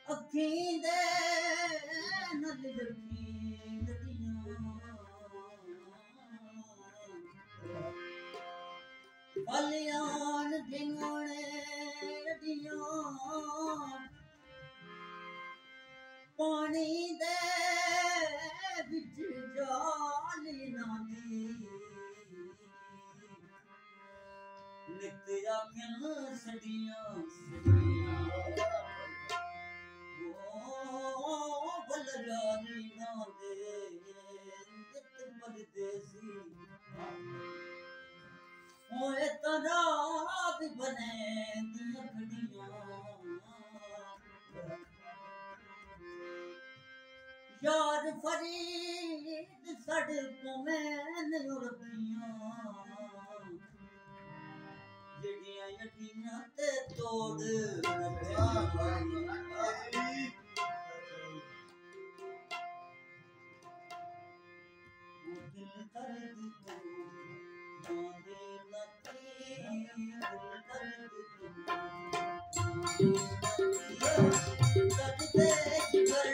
अखीं दे नल रखीं गड्डियां बलियान ढिंगोने गड्डियां पानी दे बिच जाली नादी नित आखन सडियां सडियां बलरानी नादे नित परदेसी ओए तरा भी बने दियां खड़ियां यार फरीद सड़कों में उड़दियां जड़ियां यकीनां ते तोड़ दिल दर्द तो जाने लगी दिल दर्द दर्द दे जिगर